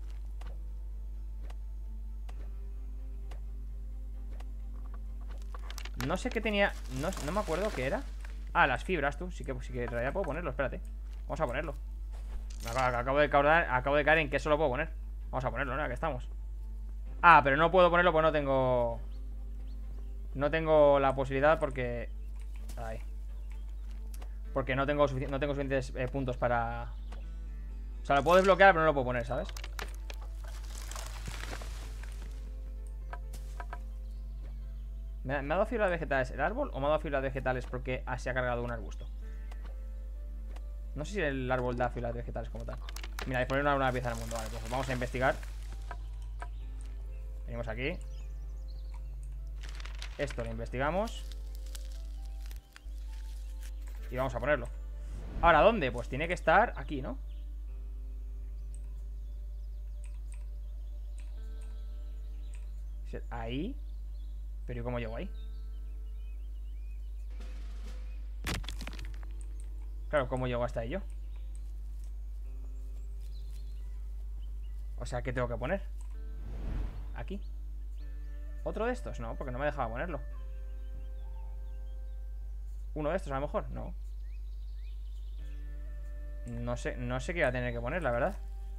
No sé qué tenía. No, no me acuerdo qué era. Ah, las fibras, tú. Sí que, sí que en realidad puedo ponerlo, espérate. Vamos a ponerlo. Acabo de caer, acabo de caer en que eso lo puedo poner. Vamos a ponerlo, ¿no? Aquí estamos. Ah, pero no puedo ponerlo porque no tengo... No tengo la posibilidad porque... Ahí. Porque no tengo, sufici no tengo suficientes eh, puntos para... O sea, lo puedo desbloquear, pero no lo puedo poner, ¿sabes? ¿Me ha, ¿Me ha dado fibras vegetales el árbol o me ha dado fibras vegetales porque se ha cargado un arbusto? No sé si el árbol da fibras vegetales como tal. Mira, disponer una, una pieza del mundo. Vale, pues vamos a investigar. Venimos aquí. Esto lo investigamos. Y vamos a ponerlo. Ahora, ¿dónde? Pues tiene que estar aquí, ¿no? Ahí. Pero ¿y cómo llego ahí? Claro, ¿cómo llego hasta ello? O sea, ¿qué tengo que poner? Aquí. ¿Otro de estos? No, porque no me dejaba ponerlo. ¿Uno de estos a lo mejor? No. No sé, no sé qué voy a tener que poner, la verdad.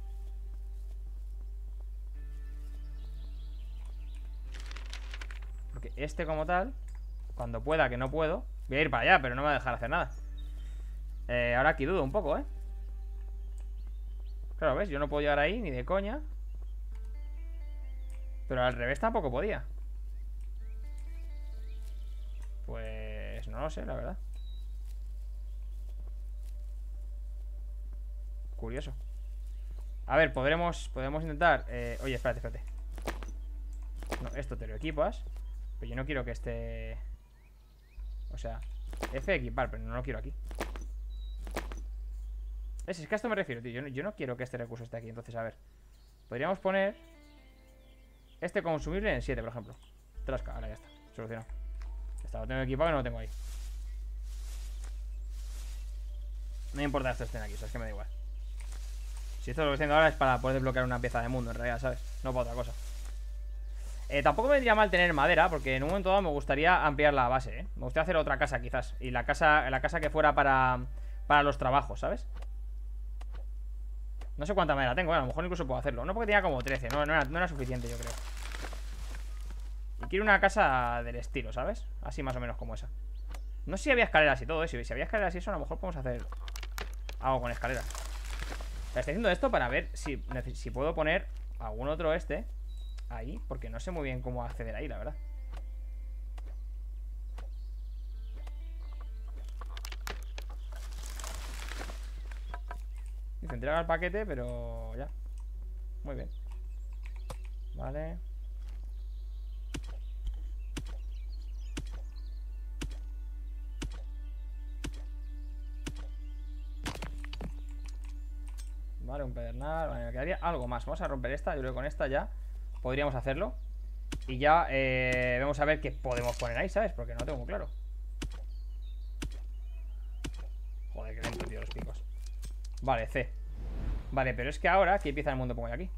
Porque este como tal, cuando pueda, que no puedo, voy a ir para allá, pero no me va a dejar hacer nada. eh, Ahora aquí dudo un poco, ¿eh? Claro, ¿ves? Yo no puedo llegar ahí, ni de coña. Pero al revés tampoco podía. Pues no lo sé, la verdad. Curioso. A ver, podremos Podemos intentar eh, oye, espérate, espérate. No, esto te lo equipas. Pero yo no quiero que esté... O sea, F equipar, pero no lo quiero aquí. Es, es que a esto me refiero, tío. Yo no, yo no quiero que este recurso esté aquí. Entonces, a ver, podríamos poner este consumible en siete, por ejemplo. Trasca, ahora ya está, solucionado. Ya está, lo tengo equipado y no lo tengo ahí. No me importa que esto estén aquí, o sea, es que me da igual. Si esto lo que estoy haciendo ahora es para poder desbloquear una pieza de mundo, en realidad, ¿sabes? No para otra cosa. Eh, tampoco me vendría mal tener madera, porque en un momento dado me gustaría ampliar la base, ¿eh? Me gustaría hacer otra casa, quizás. Y la casa, la casa que fuera para, para los trabajos, ¿sabes? No sé cuánta madera tengo, ¿eh? A lo mejor incluso puedo hacerlo. No, porque tenía como trece, no, no, era, no era suficiente, yo creo. Y quiero una casa del estilo, ¿sabes? Así más o menos como esa. No sé si había escaleras y todo, ¿eh? Si, si había escaleras y eso, a lo mejor podemos hacer algo con escaleras. O sea, estoy haciendo esto para ver si, si puedo poner algún otro este ahí, porque no sé muy bien cómo acceder ahí, la verdad. Dice, entrega el paquete, pero ya. Muy bien. Vale. Vale, un pedernal. Vale, me quedaría algo más. Vamos a romper esta. Yo creo que con esta ya podríamos hacerlo. Y ya eh, vamos a ver qué podemos poner ahí, ¿sabes? Porque no lo tengo muy claro. Joder, qué lento, tío, los picos. Vale, C. Vale, pero es que ahora, ¿qué pieza del mundo pongo yo aquí?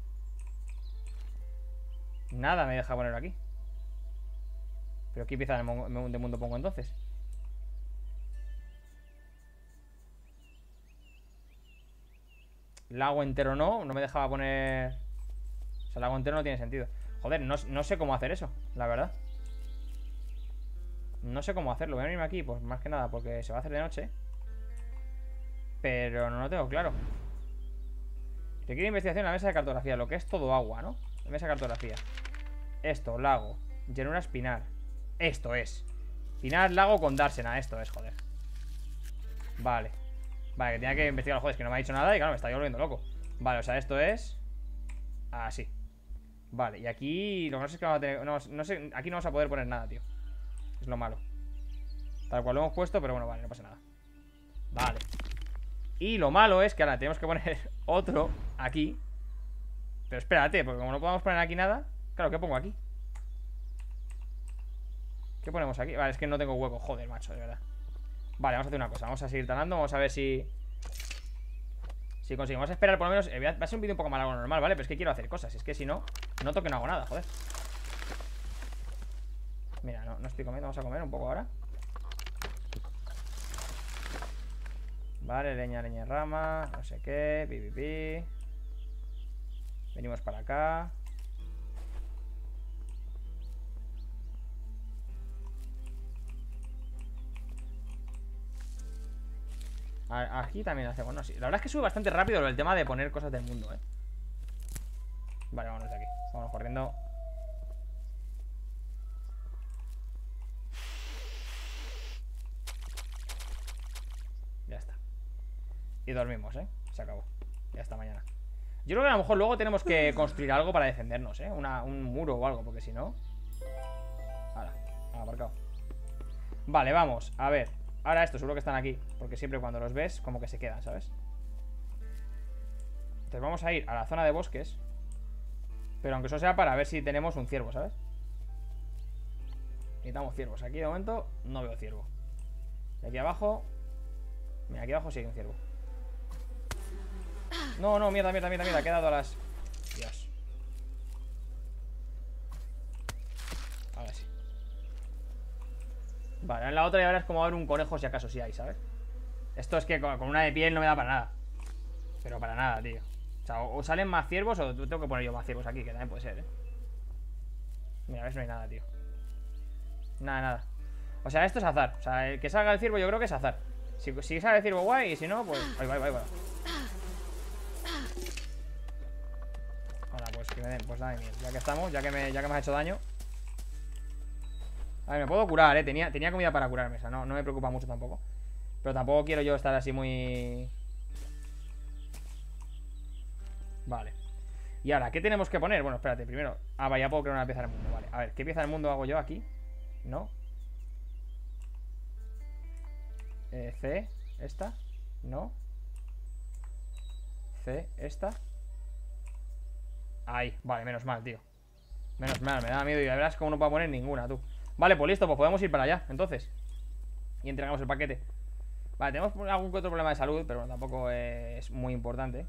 Nada me deja ponerlo aquí. ¿Pero qué pieza del mundo pongo entonces? Lago entero no, no me dejaba poner... O sea, lago entero no tiene sentido. Joder, no, no sé cómo hacer eso, la verdad. No sé cómo hacerlo. Voy a venirme aquí, pues más que nada porque se va a hacer de noche. Pero no lo tengo claro. Requiere investigación en la mesa de cartografía. Lo que es todo agua, ¿no? La mesa de cartografía. Esto, lago, llanura espinar. Esto es Pinar, lago con dársena, esto es, joder. Vale. Vale, que tenía que investigar, joder, es que no me ha dicho nada y claro, me está volviendo loco. Vale, o sea, esto es así. Vale, y aquí lo que no sé es que vamos a tener... No, no sé, aquí no vamos a poder poner nada, tío. Es lo malo. Tal cual lo hemos puesto, pero bueno, vale, no pasa nada. Vale. Y lo malo es que ahora tenemos que poner otro aquí. Pero espérate, porque como no podemos poner aquí nada. Claro, ¿qué pongo aquí? ¿Qué ponemos aquí? Vale, es que no tengo hueco, joder, macho, de verdad. Vale, vamos a hacer una cosa, vamos a seguir talando. Vamos a ver si Si conseguimos. Vamos a esperar por lo menos, eh, Va a ser un vídeo un poco más largo normal, ¿vale? Pero es que quiero hacer cosas, es que si no, noto que no hago nada, joder. Mira, no, no estoy comiendo, vamos a comer un poco ahora. Vale, leña, leña y rama. No sé qué, pi, pi, pi. Venimos para acá. A- Aquí también hacemos, no, sí. La verdad es que sube bastante rápido el tema de poner cosas del mundo, eh. Vale, vámonos de aquí. Vámonos corriendo. Ya está. Y dormimos, eh. Se acabó. Ya está mañana. Yo creo que a lo mejor luego tenemos que construir algo para defendernos, eh. Una, un muro o algo, porque si no... Ahora, aparcado. Vale, vamos, a ver. Ahora estos seguro que están aquí, porque siempre cuando los ves como que se quedan, ¿sabes? Entonces vamos a ir a la zona de bosques. Pero aunque eso sea para ver si tenemos un ciervo, ¿sabes? Necesitamos ciervos. Aquí de momento no veo ciervo. Y aquí abajo... Mira, aquí abajo sí hay un ciervo. No, no, mierda, mierda, mierda, mierda. Que he dado a las... Dios. Ahora sí. Vale, en la otra ya verás como va a haber un conejo si acaso sí hay, ¿sabes? Esto es que con una de piel no me da para nada. Pero para nada, tío. O sea, o salen más ciervos o tengo que poner yo más ciervos aquí, que también puede ser, ¿eh? Mira, ves, no hay nada, tío. Nada, nada. O sea, esto es azar. O sea, el que salga el ciervo yo creo que es azar. Si, si sale el ciervo guay y si no, pues... Ahí va, ahí va, ahí va. Ahora, pues Que me den, pues nada de miel. Ya que estamos, ya que me, ya que me has hecho daño. A ver, me puedo curar, eh. Tenía, tenía comida para curarme, o sea, no, no me preocupa mucho tampoco. Pero tampoco quiero yo estar así muy... Vale. Y ahora, ¿qué tenemos que poner? Bueno, espérate, primero. Ah, vaya, puedo crear una pieza del mundo, vale. A ver, ¿qué pieza del mundo hago yo aquí? No. Eh, C, esta. No. C, esta. Ahí, vale, menos mal, tío. Menos mal, me da miedo y la verdad es que no puedo poner ninguna, tú. Vale, pues listo, pues podemos ir para allá, entonces. Y entregamos el paquete. Vale, tenemos algún que otro problema de salud, pero bueno, tampoco es muy importante.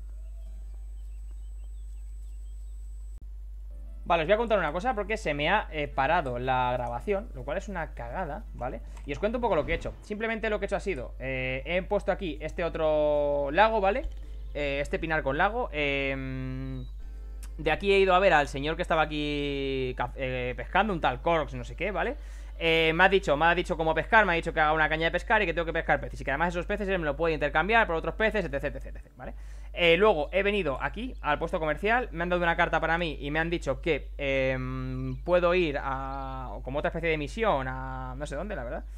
Vale, os voy a contar una cosa porque se me ha eh, parado la grabación, lo cual es una cagada, ¿vale? Y os cuento un poco lo que he hecho. Simplemente lo que he hecho ha sido, eh, he puesto aquí este otro lago, ¿vale? Eh, este pinar con lago. Eh, de aquí he ido a ver al señor que estaba aquí eh, pescando, un tal Corx, no sé qué, ¿vale? Eh, me ha dicho, me ha dicho cómo pescar, me ha dicho que haga una caña de pescar y que tengo que pescar peces. Y que además esos peces él me lo puede intercambiar por otros peces, etc, etc, etc, ¿vale? Eh, luego he venido aquí al puesto comercial, me han dado una carta para mí y me han dicho que eh, puedo ir a como otra especie de misión a no sé dónde, la verdad.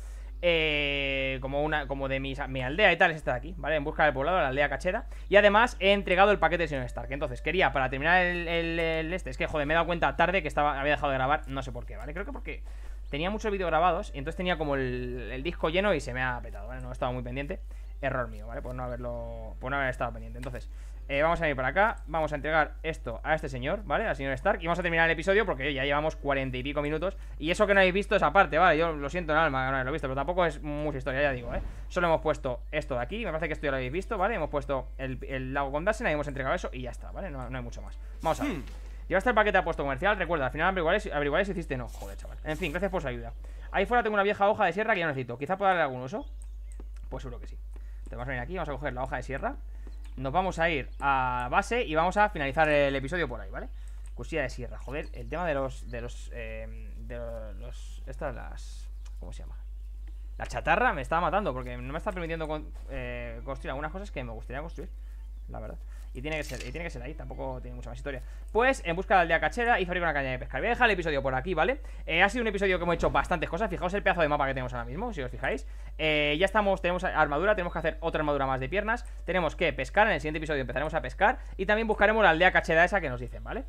Eh, como una como de mi, mi aldea y tal, es esta de aquí, ¿vale? En busca del poblado, la aldea cachera. Y además he entregado el paquete de señor Stark. Entonces quería, para terminar el, el, el este, es que joder, me he dado cuenta tarde que estaba había dejado de grabar, no sé por qué, ¿vale? Creo que porque tenía muchos vídeos grabados y entonces tenía como el, el disco lleno y se me ha petado, ¿vale? No he estado muy pendiente. Error mío, ¿vale? Por no haberlo. Por no haber estado pendiente. Entonces, eh, vamos a ir para acá. Vamos a entregar esto a este señor, ¿vale? Al señor Stark. Y vamos a terminar el episodio porque ya llevamos cuarenta y pico minutos. Y eso que no habéis visto esa parte, ¿vale? Yo lo siento en el alma que no habéis visto, pero tampoco es mucha historia, ya digo, ¿eh? Solo hemos puesto esto de aquí. Me parece que esto ya lo habéis visto, ¿vale? Hemos puesto el, el lago con Dasen y hemos entregado eso y ya está, ¿vale? No, no hay mucho más. Vamos a ver. Hmm. Llevaste el paquete a puesto comercial. Recuerda, al final averiguaré si, averiguaré si hiciste no. Joder, chaval. En fin, gracias por su ayuda. Ahí fuera tengo una vieja hoja de sierra que ya necesito. Quizá pueda darle algún uso. Pues seguro que sí. Entonces vamos a venir aquí, vamos a coger la hoja de sierra. Nos vamos a ir a base y vamos a finalizar el episodio por ahí, ¿vale? Cuchilla de sierra, joder, el tema de los... De los... Eh, de los... Estas las... ¿Cómo se llama? La chatarra me estaba matando porque no me está permitiendo con, eh, construir algunas cosas que me gustaría construir, la verdad. Y tiene que ser, y tiene que ser ahí, tampoco tiene mucha más historia. Pues en busca de la aldea cachera y fabrico una caña de pescar. Voy a dejar el episodio por aquí, ¿vale? Eh, ha sido un episodio que hemos hecho bastantes cosas. Fijaos el pedazo de mapa que tenemos ahora mismo, si os fijáis. eh, Ya estamos, tenemos armadura, tenemos que hacer otra armadura más de piernas. Tenemos que pescar, en el siguiente episodio empezaremos a pescar. Y también buscaremos la aldea cachera esa que nos dicen, ¿vale?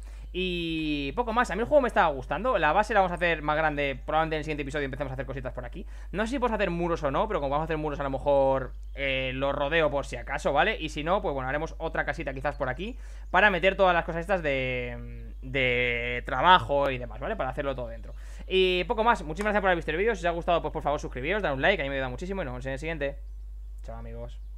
Y poco más, a mí el juego me estaba gustando. La base la vamos a hacer más grande, probablemente en el siguiente episodio empecemos a hacer cositas por aquí. No sé si podemos hacer muros o no, pero como vamos a hacer muros a lo mejor eh, los rodeo por si acaso, ¿vale? Y si no, pues bueno, haremos otra casita quizás por aquí para meter todas las cosas estas de, de trabajo y demás, ¿vale? Para hacerlo todo dentro. Y poco más, muchísimas gracias por haber visto el vídeo. Si os ha gustado, pues por favor suscribiros, dar un like, a mí me ayuda muchísimo. Y nos vemos en el siguiente. Chao, amigos.